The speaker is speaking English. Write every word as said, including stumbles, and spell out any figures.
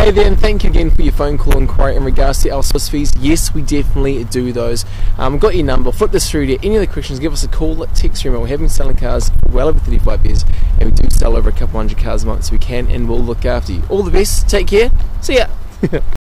Hey there, and thank you again for your phone call inquiry in regards to our Swiss fees. Yes, we definitely do those. Um, we've got your number. Flip this through to any other questions. Give us a call, text or email. We're having selling cars well over thirty-five years, and we do sell over a couple hundred cars a month, so we can and will look after you. All the best. Take care. See ya.